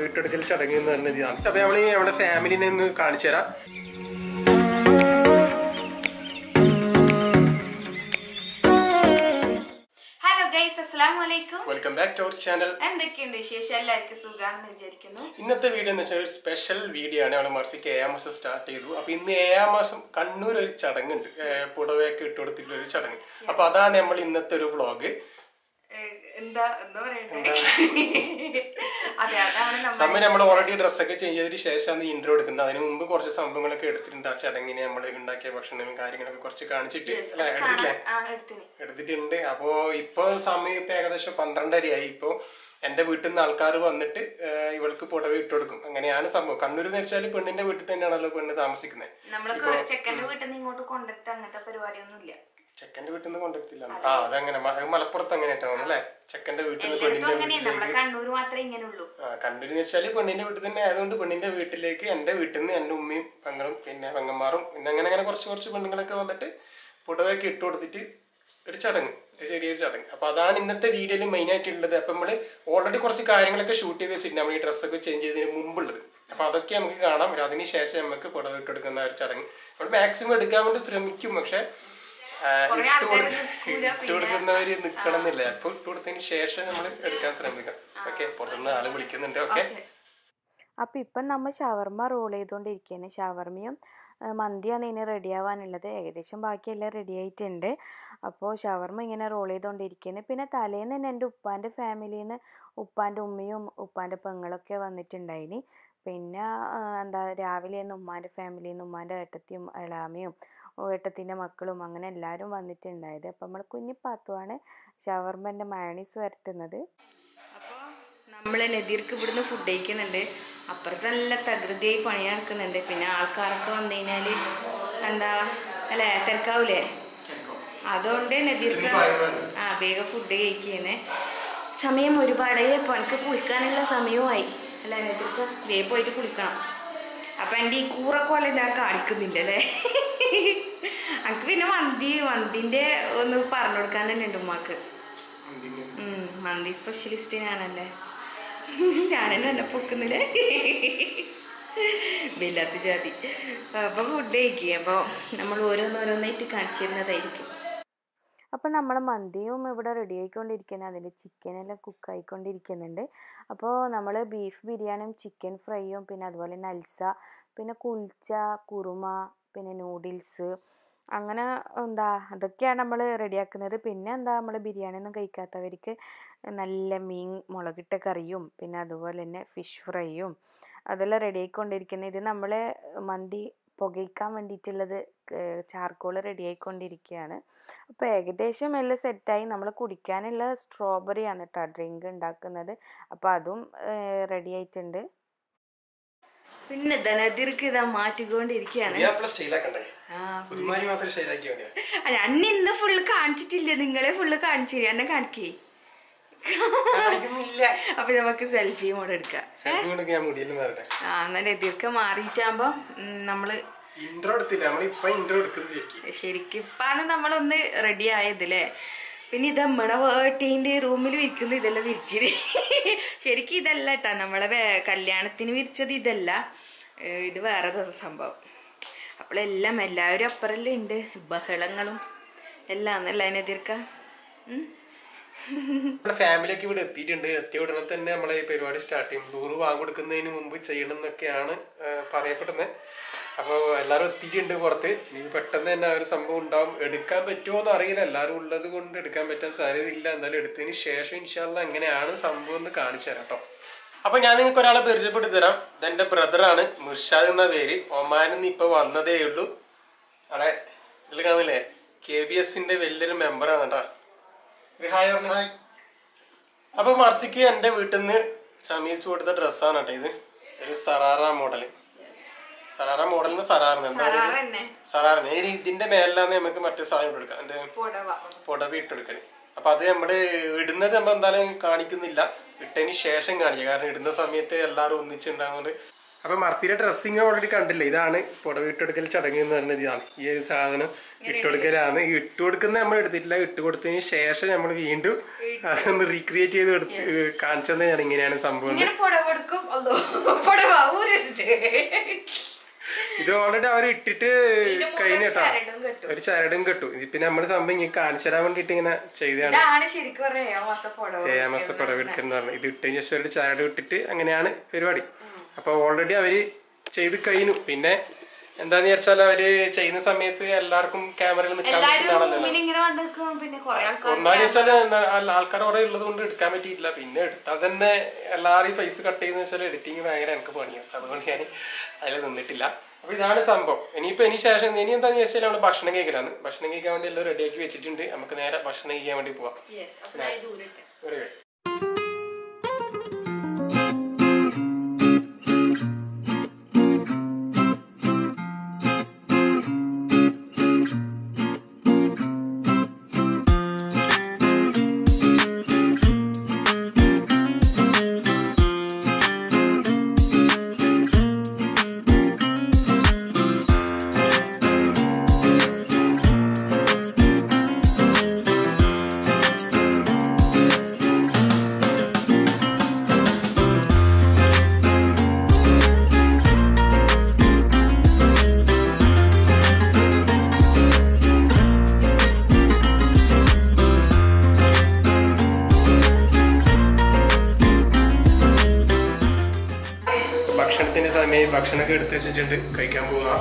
വിട്ടെടുക്കൽ ചടങ്ങ് എന്ന് പറഞ്ഞത്. അപ്പൊ നമ്മള് നമ്മുടെ ഫാമിലിനെ ഒന്ന് കാണിച്ചു തരാം. Welcome back to our channel. എന്തൊക്കെയുണ്ട് വിശേഷം? എല്ലാവർക്കും സുഖാണെന്ന് വിചാരിക്കുന്നു. ഇന്നത്തെ വീഡിയോ എന്ന് വെച്ചാൽ ഒരു സ്പെഷ്യൽ വീഡിയോ ആണ്. അവിടെ മർസിക്ക് 7 മാസം സ്റ്റാർട്ട് ചെയ്തു. അപ്പൊ ഇന്ന് 7 മാസം കണ്ണൂർ ഒരു ചടങ്ങുണ്ട്, പുടവയൊക്കെ ഇട്ട് കൊടുത്തിട്ടുള്ള ഒരു ചടങ്ങ്. അപ്പൊ അതാണ് നമ്മൾ ഇന്നത്തെ ഒരു വ്ളോഗ്. സമയം നമ്മൾ ഓൾറെഡി ഡ്രസ്സൊക്കെ ചേഞ്ച് ചെയ്തതിന് ശേഷമാണ് ഇൻട്രോ എടുക്കുന്നത്. അതിന് മുമ്പ് കുറച്ച് സംഭവങ്ങളൊക്കെ എടുത്തിട്ടുണ്ട്. ആ ചടങ്ങിനെ നമ്മൾ ഉണ്ടാക്കിയ ഭക്ഷണവും കാര്യങ്ങളൊക്കെ കുറച്ച് കാണിച്ചിട്ട് എടുത്തിട്ടുണ്ട്. അപ്പോ ഇപ്പൊ സമയം ഇപ്പൊ ഏകദേശം 12:30 ഇപ്പൊ എന്റെ വീട്ടിൽ നിന്ന് ആൾക്കാർ വന്നിട്ട് ഇവൾക്ക് പുടവ ഇട്ട് കൊടുക്കും. അങ്ങനെയാണ് സംഭവം. കണ്ണൂർ എന്ന് വെച്ചാൽ പെണ്ണിന്റെ വീട്ടിൽ തന്നെയാണല്ലോ പെണ്ണ് താമസിക്കുന്നത്. ചെക്കന്റെ വീട്ടിൽ നിന്ന് ഇങ്ങോട്ട് കൊണ്ടെടുത്ത അങ്ങനത്തെ പരിപാടിയൊന്നുമില്ല. ചെക്കന്റെ വീട്ടിൽ നിന്ന് കൊണ്ടെടുത്തില്ല. അതങ്ങനെ മലപ്പുറത്ത് അങ്ങനെ ആയിട്ടാണ് അല്ലെ? ചെക്കന്റെ വീട്ടിൽ നിന്ന് കണ്ണൂർ വെച്ചാല് പെണ്ണിന്റെ വീട്ടിൽ തന്നെ ആയതുകൊണ്ട് പെണ്ണിന്റെ വീട്ടിലേക്ക് എന്റെ വീട്ടിൽ നിന്ന് എന്റെ ഉമ്മയും പെങ്ങളും പിന്നെ പെങ്ങന്മാരും പിന്നെ അങ്ങനെ കുറച്ച് പെണ്ണുങ്ങളൊക്കെ വന്നിട്ട് പുടവയൊക്കെ ഇട്ട് കൊടുത്തിട്ട് ഒരു ചടങ്ങ്, ചെറിയൊരു ചടങ്ങ്. അപ്പൊ അതാണ് ഇന്നത്തെ വീഡിയോയിൽ മെയിൻ ആയിട്ടുള്ളത്. അപ്പൊ നമ്മള് ഓൾറെഡി കുറച്ച് കാര്യങ്ങളൊക്കെ ഷൂട്ട് ചെയ്ത് വെച്ചിട്ടുണ്ട്, നമ്മൾ ഈ ഡ്രസ്സൊക്കെ ചേഞ്ച് ചെയ്തതിന് മുമ്പുള്ളത്. അപ്പൊ അതൊക്കെ നമുക്ക് കാണാം. അതിന് ശേഷം നമുക്ക് പുടവ ഇട്ട് കൊടുക്കുന്ന ഒരു ചടങ്ങ് നമ്മൾ മാക്സിമം എടുക്കാൻ വേണ്ടി ശ്രമിക്കും. പക്ഷെ ഇട്ട് കൊടുക്കുന്നവര് നിക്കണമെന്നില്ല. അപ്പൊ ഇട്ട് കൊടുത്തതിന് ശേഷം നമ്മൾ എടുക്കാൻ ശ്രമിക്കാം. ഓക്കെ, പുറത്തുനിന്ന് ആള് വിളിക്കുന്നുണ്ട്. ഓക്കെ, അപ്പൊ ഇപ്പം നമ്മൾ ഷവർമ റോൾ ചെയ്തോണ്ടിരിക്കുകയാണ്. ഷവർമയും മന്തിയാണ് ഇനി റെഡി ആവാനുള്ളത്. ഏകദേശം ബാക്കിയെല്ലാം റെഡി ആയിട്ടുണ്ട്. അപ്പോൾ ഷവർമ ഇങ്ങനെ റോൾ ചെയ്തുകൊണ്ടിരിക്കുകയാണ്. പിന്നെ തലേന്ന് തന്നെ എൻ്റെ ഉപ്പാൻ്റെ ഫാമിലിയിൽ നിന്ന് ഉപ്പാൻ്റെ ഉമ്മയും ഉപ്പാൻ്റെ പെങ്ങളൊക്കെ വന്നിട്ടുണ്ടായിന്. പിന്നെ രാവിലെ തന്നെ ഉമ്മാൻ്റെ ഫാമിലിയിൽ നിന്ന് ഉമ്മാൻ്റെ ഏട്ടത്തിയും ഇളാമയും ഏട്ടത്തിൻ്റെ മക്കളും അങ്ങനെ എല്ലാവരും വന്നിട്ടുണ്ടായത്. അപ്പം നമ്മൾ കുഞ്ഞിപ്പാത്തുവാണ് ഷവർമൻ്റെ മയണീസ് വരുത്തുന്നത്. അപ്പോൾ നമ്മൾ നദീർക്ക് ഇവിടുന്ന് ഫുഡ് കഴിക്കുന്നുണ്ട്. അപ്പുറത്ത് നല്ല തകൃതിയായി പണി നടക്കുന്നുണ്ട്. പിന്നെ ആൾക്കാരൊക്കെ വന്നു കഴിഞ്ഞാൽ അല്ലേ തിരക്കാവൂലേ? അതുകൊണ്ട് നദീർക്ക് വേഗം ഫുഡ് കഴിക്കുന്നേ. സമയം ഒരുപാടായി. അപ്പോൾ എനിക്ക് കുളിക്കാനുള്ള സമയവുമായി അല്ലേ നദീർക്ക്? വേഗം പോയിട്ട് കുളിക്കണം. അപ്പം എൻ്റെ ഈ കൂറക്കോല ഞാൻ കാണിക്കുന്നില്ല അല്ലേ? എനിക്ക് പിന്നെ മന്തിൻ്റെ ഒന്ന് പറഞ്ഞു കൊടുക്കാൻ തന്നെ ഉണ്ട് ഉമ്മാക്ക്. മന്തി സ്പെഷ്യലിസ്റ്റ് ഞാനല്ലേ, ഞാനെന്നെ എന്നെ പൊക്കുന്നില്ലേ വല്ലാത്ത ജാതി. അപ്പോൾ ഫുഡ് കഴിക്കുക. അപ്പോൾ നമ്മൾ ഓരോന്നോരോന്നായിട്ട് കാണിച്ചു തരുന്നതായിരിക്കും. അപ്പോൾ നമ്മളെ മന്തിയും ഇവിടെ റെഡി ആയിക്കൊണ്ടിരിക്കുന്നത്. അതിൽ ചിക്കനെല്ലാം കുക്കായിക്കൊണ്ടിരിക്കുന്നുണ്ട്. അപ്പോൾ നമ്മൾ ബീഫ് ബിരിയാണിയും ചിക്കൻ ഫ്രൈയും പിന്നെ അതുപോലെ നൽസ പിന്നെ കുൽച്ച കുറുമ പിന്നെ നൂഡിൽസ് അങ്ങനെ അതൊക്കെയാണ് നമ്മൾ റെഡിയാക്കുന്നത്. പിന്നെ നമ്മൾ ബിരിയാണി ഒന്നും കഴിക്കാത്തവർക്ക് നല്ല മീൻ മുളകിട്ട കറിയും പിന്നെ അതുപോലെ തന്നെ ഫിഷ് ഫ്രൈയും അതെല്ലാം റെഡി ആയിക്കൊണ്ടിരിക്കുന്നത്. ഇത് നമ്മൾ മന്തി പുകയ്ക്കാൻ വേണ്ടിയിട്ടുള്ളത് ചാർക്കോൾ റെഡി ആയിക്കൊണ്ടിരിക്കുകയാണ്. അപ്പോൾ ഏകദേശം എല്ലാം സെറ്റായി. നമ്മൾ കുടിക്കാനുള്ള സ്ട്രോബെറിയാണ് കേട്ടോ ഡ്രിങ്ക് ഉണ്ടാക്കുന്നത്. അപ്പോൾ അതും റെഡി ആയിട്ടുണ്ട്. പിന്നെ നദീർക്ക് ഇതാ മാറ്റിക്കൊണ്ടിരിക്കുകയാണ്. അന്ന് ഇന്ന് ഫുള്ള് കാണിച്ചിട്ടില്ല, നിങ്ങളെ ഫുള്ള് കാണിച്ചു. എന്നെ കാണിക്കേ. അപ്പൊ നമുക്ക് സെൽഫി മോഡ് എടുക്കാം. എന്നാ നദീർക്ക് മാറിയിട്ടാകുമ്പോ നമ്മള് ശരിക്കും ഇപ്പാണ് നമ്മളൊന്ന് റെഡി ആയതല്ലേ. പിന്നെ ഇത് നമ്മടെ വേട്ടീൻ്റെ റൂമിൽ വിരിക്കുന്നത് ഇതെല്ലാം വിരിച്ചിട്ട് ശരിക്കും ഇതല്ല കേട്ടോ നമ്മളെ കല്യാണത്തിന് വിരിച്ചത് ഇതല്ല, ഇത് വേറെ സംഭവം. അപ്പോഴെല്ലാം എല്ലാവരും അപ്പുറല്ലേ ഉണ്ട്, ബഹളങ്ങളും എല്ലാം എന്നല്ല നദീർക്ക. ഫാമിലിയൊക്കെ ഇവിടെ എത്തിയിട്ടുണ്ട്. എത്തിയ ഉടനെ തന്നെ നമ്മളെ ഈ പരിപാടി സ്റ്റാർട്ട് ചെയ്യും. ദൂറ് വാങ്ങിക്കൊടുക്കുന്നതിന് മുമ്പ് ചെയ്യണം എന്നൊക്കെയാണ് പറയപ്പെടുന്നത്. അപ്പോൾ എല്ലാവരും എത്തിയിട്ടുണ്ട് പുറത്ത്. ഇനി പെട്ടെന്ന് തന്നെ ഒരു സംഭവം ഉണ്ടാവും. എടുക്കാൻ പറ്റുമോ എന്ന് അറിയില്ല, എല്ലാവരും ഉള്ളത് കൊണ്ട് എടുക്കാൻ പറ്റാൻ സാധ്യതയില്ല. എന്തായാലും എടുത്തതിന് ശേഷം ഇൻഷാല്ലാ എങ്ങനെയാണ് സംഭവം എന്ന് കാണിച്ചു തരാം കേട്ടോ. അപ്പൊ ഞാൻ നിങ്ങൾക്ക് ഒരാളെ പരിചയപ്പെടുത്തി തരാം. ഇതെന്റെ ബ്രദറാണ്, മിർഷാദ് എന്ന പേര്. ഒമാനിൽ നിന്ന് ഇപ്പൊ വന്നതേ ഉള്ളൂ. അവിടെ ഇതിൽ കാണില്ലേ, KBSന്റെ വലിയൊരു മെമ്പറാണ് കേട്ടോ. അപ്പൊ മർസിക്ക് എന്റെ വീട്ടിൽ നിന്ന് ചമീസ് കൊടുത്ത ഡ്രസ്സാണ് കേട്ടോ ഇത്. ഒരു സറാറ മോഡല്. സറാറ മോഡലിന് സറാറിന് ഇതിന്റെ മേലാണ് നമുക്ക് മറ്റേ സാധനം ഇട്ടെടുക്കാം, എന്ത് പുടവ ഇട്ടെടുക്കല്. അപ്പൊ അത് നമ്മള് ഇടുന്നത് നമ്മൾ എന്തായാലും കാണിക്കുന്നില്ല, ഇട്ടതിന് ശേഷം കാണിക്കുക. കാരണം ഇടുന്ന സമയത്ത് എല്ലാവരും ഒന്നിച്ചുണ്ടാകുന്നത് അപ്പൊ മർസീന്റെ ഡ്രസ്സിങ് ഓൾറെഡി കണ്ടില്ലേ, ഇതാണ് പുടവ ഇട്ടെടുക്കൽ ചടങ്ങ് എന്ന് പറഞ്ഞത്. ഇതാണ് ഈ ഒരു സാധനം ഇട്ടുകൊടുക്കലാണ്. ഈ ഇട്ടുകൊടുക്കുന്ന നമ്മൾ എടുത്തിട്ടില്ല, ഇട്ട് കൊടുത്തതിന് ശേഷം നമ്മൾ വീണ്ടും അതൊന്ന് റീക്രിയേറ്റ് ചെയ്ത് കാണിച്ചത് ഞാൻ ഇങ്ങനെയാണ് സംഭവം. ഇത് ഓൾറെഡി അവർ ഇട്ടിട്ട് കഴിഞ്ഞ കേട്ടോ, ഒരു ചരടും കെട്ടു. പിന്നെ നമ്മള് സംഭവം ഇങ്ങനെ കാണിച്ചു തരാൻ വേണ്ടിട്ട് ഇങ്ങനെ ചെയ്തതാണ്. ഏമാസ പുടവ എടുക്കുന്ന പറഞ്ഞു. ഇത് ഇട്ടതിന് ശേഷം ഒരു ചരട് ഇട്ടിട്ട് അങ്ങനെയാണ് പരിപാടി. അപ്പൊ ഓൾറെഡി അവര് ചെയ്ത് കഴിഞ്ഞു. പിന്നെ എന്താന്ന് വിചാരിച്ചാൽ അവര് ചെയ്യുന്ന സമയത്ത് എല്ലാവർക്കും ക്യാമറയിൽ നിൽക്കാൻ പറ്റുന്നതാണല്ലോ. ഒന്നാന്ന് വെച്ചാല് ആൾക്കാർ കുറെ ഉള്ളത് കൊണ്ട് എടുക്കാൻ പറ്റിയിട്ടില്ല. പിന്നെ എടുത്താൽ തന്നെ എല്ലാവരും ഫേസ് കട്ട് ചെയ്യുന്ന വെച്ചാൽ എഡിറ്റിങ് ഭയങ്കര എനിക്ക് പണിയാണ്. അതുകൊണ്ട് ഞാൻ അതിൽ നിന്നിട്ടില്ല. അപ്പൊ ഇതാണ് സംഭവം. ഇനി ശേഷം ഇനി എന്താന്ന് വെച്ചാൽ നമ്മള് ഭക്ഷണം കഴിക്കലാണ്. ഭക്ഷണം കഴിക്കാൻ വേണ്ടി എല്ലാം റെഡിയാക്കി വെച്ചിട്ടുണ്ട്. നമുക്ക് നേരെ ഭക്ഷണം കഴിക്കാൻ വേണ്ടി പോവാം. ഭക്ഷണത്തിന്റെ സമയം ഭക്ഷണമൊക്കെ എടുത്ത് വെച്ചിട്ടുണ്ട്, കഴിക്കാൻ പോവാ.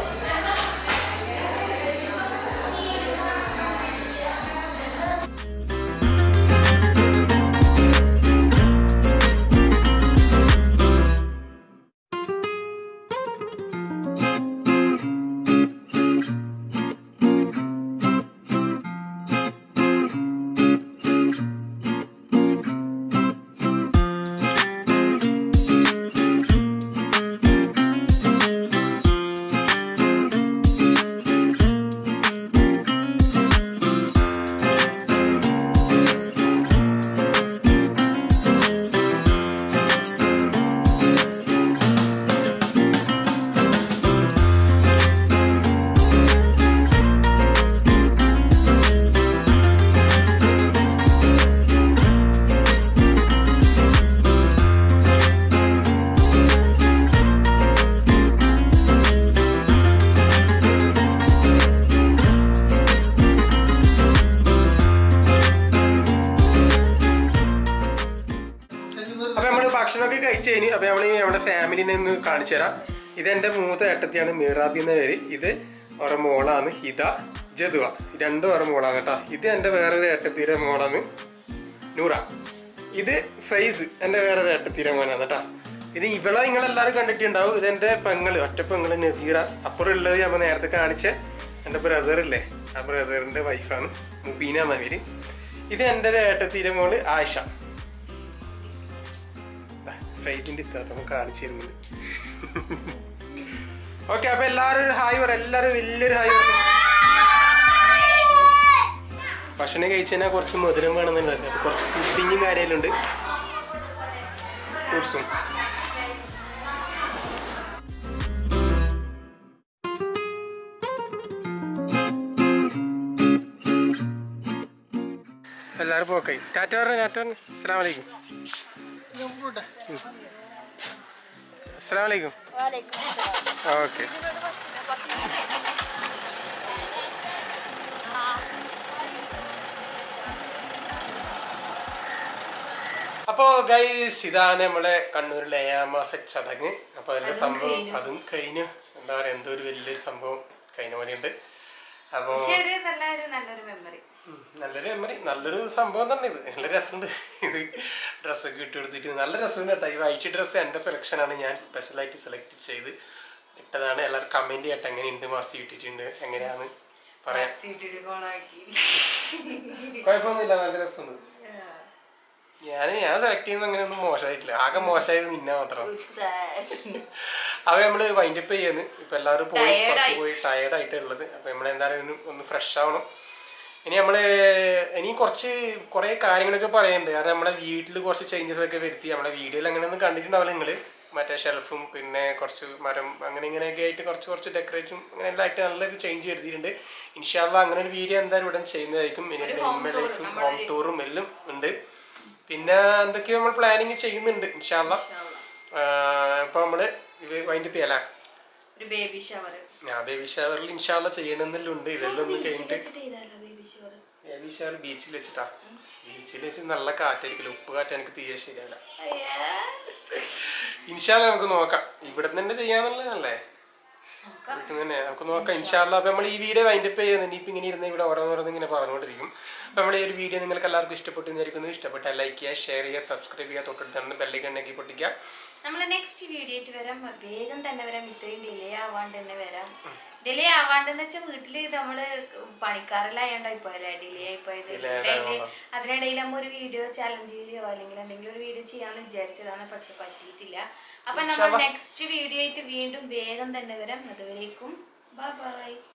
ഭക്ഷണമൊക്കെ കഴിച്ചു കഴിഞ്ഞു. അപ്പൊ നമ്മൾ നമ്മുടെ ഫാമിലിനെ ഒന്ന് കാണിച്ചു തരാം. ഇതെന്റെ മൂത്ത ഏട്ടത്തിയാണ്, മീറാബി എന്ന പേര്. ഇത് ഓരോ മോളാണ് ഹിത, ജതുവ. രണ്ടും ഓരോ മോളാണ് കേട്ടോ. ഇത് എന്റെ വേറൊരു ഏട്ടത്തിയുടെ മോളാണ് നൂറ. ഇത് ഫൈസ്, എന്റെ വേറൊരു ഏട്ടത്തിയുടെ മോനാണ് കേട്ടോ. ഇത് ഇവളെ നിങ്ങളെല്ലാവരും കണ്ടിട്ടുണ്ടാവും. ഇതെന്റെ പെങ്ങള്, ഒറ്റ പെങ്ങള് നദീറ. അപ്പുറം ഉള്ളത് നമ്മൾ നേരത്തെ കാണിച്ച എന്റെ ബ്രദറില്ലേ, ആ ബ്രദറിന്റെ വൈഫാണ് മുബീന എന്ന പേര്. ഇത് എന്റെ ഏട്ടത്തിയുടെ മോള് ആയിഷ. ഫൈസിന്റെ ഇത്താത്ത കാണിച്ചു തരുന്നത്. ഓക്കെ, അപ്പൊ എല്ലാരും ഒരു ഹായ് പറ. എല്ലാരും വലിയൊരു ഹായ് പറ. ഭക്ഷണം കഴിച്ചു കഴിഞ്ഞാൽ കുറച്ച് മധുരം വേണമെന്നുണ്ടായിരുന്നു. അപ്പൊ കുറച്ച് പുഡിങ്ങും കാര്യമെല്ലാം ഉണ്ട്, ഫ്രൂട്ട്സും. എല്ലാരും പോക്കായി. ടാറ്റ പറഞ്ഞു, ടാറ്റ പറഞ്ഞു. അസ്സലാമു അലൈക്കും. അസ്സലാമു അലൈക്കും. ഓക്കെ. അപ്പോ ഗൈസ്, ഇതാണ് നമ്മളെ കണ്ണൂരിലെ ഏഴാമാസ ചടങ്ങ്. അപ്പൊ അതിന്റെ സംഭവം അതും കഴിഞ്ഞു. എന്താ പറയാ, എന്തോ ഒരു വലിയൊരു സംഭവം കഴിഞ്ഞ പോലെയുണ്ട്. അപ്പൊ നല്ലൊരു മെമ്മറി, നല്ലൊരു സംഭവം തന്നെ. ഇത് നല്ല രസമുണ്ട്. ഇത് ഡ്രസ്സൊക്കെ ഇട്ട് കൊടുത്തിട്ട് നല്ല രസമുണ്ട് കേട്ടോ. ഈ വൈറ്റ് ഡ്രസ്സ് എൻ്റെ സെലക്ഷനാണ്, ഞാൻ സ്പെഷ്യലായിട്ട് സെലക്ട് ചെയ്ത് ഇട്ടതാണ്. എല്ലാവരും കമന്റ് ചെയ്യട്ടെ എങ്ങനെയുണ്ട്, മാർസി ഇട്ടിട്ടുണ്ട് എങ്ങനെയാണ് പറയാം. കുഴപ്പമൊന്നുമില്ല, നല്ല രസമുണ്ട്. ഞാൻ സെലക്ട് ചെയ്യുന്നത് അങ്ങനെയൊന്നും മോശമായിട്ടില്ല. ആകെ മോശമായത് നിന്നെ മാത്രം. അത് നമ്മള് വൈൻഡപ്പ് ചെയ്യുന്നു. ഇപ്പൊ എല്ലാവരും പോയി ടയേർഡായിട്ട് ഉള്ളത്. അപ്പൊ നമ്മളെന്തായാലും ഒന്ന് ഫ്രഷ് ആവണം. ഇനി കുറെ കാര്യങ്ങളൊക്കെ പറയാനുണ്ട്. കാരണം നമ്മളെ വീട്ടിൽ കുറച്ച് ചേഞ്ചസ് ഒക്കെ വരുത്തി. നമ്മളെ വീഡിയോയിൽ അങ്ങനെ ഒന്നും കണ്ടിട്ടുണ്ടാവില്ല നിങ്ങള്. മറ്റേ ഷെൽഫും പിന്നെ കുറച്ച് മരം അങ്ങനെ ഇങ്ങനെയൊക്കെ ആയിട്ട് കുറച്ച് ഡെക്കറേറ്റും അങ്ങനെ എല്ലാം ആയിട്ട് നല്ലൊരു ചേഞ്ച് വരുത്തിയിട്ടുണ്ട്. ഇൻഷാ അല്ലാഹ് അങ്ങനെ ഒരു വീഡിയോ എന്തായാലും ഉടൻ ചെയ്യുന്നതായിരിക്കും. ഇനി ലൈഫും ഹോം ടൂറും എല്ലാം ഉണ്ട്. പിന്നെ എന്തൊക്കെയോ നമ്മൾ പ്ലാനിങ് ചെയ്യുന്നുണ്ട് ഇൻഷാ അല്ലാഹ്. ഇപ്പൊ നമ്മള് വൈൻഡപ്പ് ചെയ്യാലേ, ബേബി ഷവർ ബേബി ഷവറിൽ ഇൻഷാ അല്ലാഹ് ചെയ്യണമെന്നെല്ലാം ഉണ്ട്. ഇതെല്ലാം ഒന്ന് കഴിഞ്ഞിട്ട് ബേബി ഷവർ ബീച്ചിൽ വെച്ചിട്ടാ. ബീച്ചിൽ വെച്ച് നല്ല കാറ്റായിരിക്കില്ല, ഉപ്പ് കാറ്റ് എനിക്ക് തീരെ ശരിയല്ല. ഇൻഷാ അല്ലാഹ് നമുക്ക് നോക്കാം, ഇവിടെ തന്നെ ചെയ്യാന്നുള്ളതല്ലേ, വീട്ടിൽ തന്നെ നമുക്ക് നോക്കാം ഇൻഷാ അല്ലാഹ്. അപ്പൊ നമ്മൾ ഈ വീഡിയോ വൈൻഡപ്പ് ചെയ്യുന്നത് ഇനിയിപ്പോൾ ഇങ്ങനെ ഇരുന്ന് ഇവിടെ ഓരോന്നോരോന്ന് ഇങ്ങനെ പറഞ്ഞുകൊണ്ടിരിക്കും. അപ്പോൾ നമ്മൾ ഈ ഒരു വീഡിയോ നിങ്ങൾക്ക് എല്ലാവർക്കും ഇഷ്ടപ്പെട്ടു വിചാരിക്കുന്നു. ഇഷ്ടപ്പെട്ടാൽ ലൈക്ക് ചെയ്യുക, ഷെയർ ചെയ്യുക, സബ്സ്ക്രൈബ് ചെയ്യുക, തൊട്ടടുത്ത് ബെല്ലൈക്കൺ ഉണ്ടാക്കി പൊട്ടിക്കുക. നമ്മൾ നെക്സ്റ്റ് വീഡിയോ ആയിട്ട് വരാം, വേഗം തന്നെ വരാം, ഇത്രയും ഡിലേ ആവാണ്ട് തന്നെ വരാം. ഡിലേ ആവാണ്ടെന്ന് വെച്ചാൽ വീട്ടില് നമ്മള് പണിക്കാരെല്ലായോണ്ടായി പോയല്ലേ ഡിലേ ആയി പോയത്. അതിനിടയിൽ നമ്മൾ ഒരു വീഡിയോ ചാലഞ്ച് ചെയ്യുകയോ അല്ലെങ്കിൽ എന്തെങ്കിലും ഒരു വീഡിയോ ചെയ്യാമെന്ന് വിചാരിച്ചതാണ്, പക്ഷെ പറ്റിയിട്ടില്ല. അപ്പൊ നമ്മൾ നെക്സ്റ്റ് വീഡിയോ ആയിട്ട് വീണ്ടും വേഗം തന്നെ വരാം. അതുവരേക്കും ബൈ ബൈ.